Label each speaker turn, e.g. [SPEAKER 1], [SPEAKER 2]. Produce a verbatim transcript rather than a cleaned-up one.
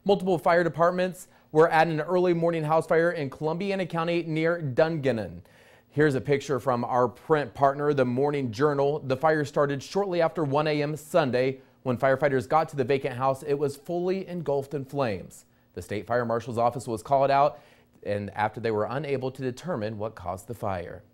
[SPEAKER 1] Multiple fire departments were at an early morning house fire in Columbiana County near Dungannon. Here's a picture from our print partner, the Morning Journal. The fire started shortly after one A M Sunday. When firefighters got to the vacant house, it was fully engulfed in flames. The state fire marshal's office was called out, and after they were unable to determine what caused the fire.